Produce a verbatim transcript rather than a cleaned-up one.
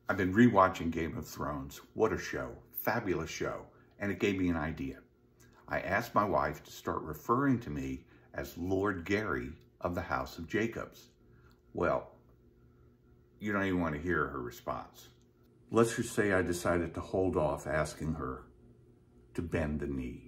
I've been rewatching Game of Thrones. What a show. Fabulous show. And it gave me an idea. I asked my wife to start referring to me as Lord Gary of the House of Jacobs. Well, you don't even want to hear her response. Let's just say I decided to hold off asking her to bend the knee.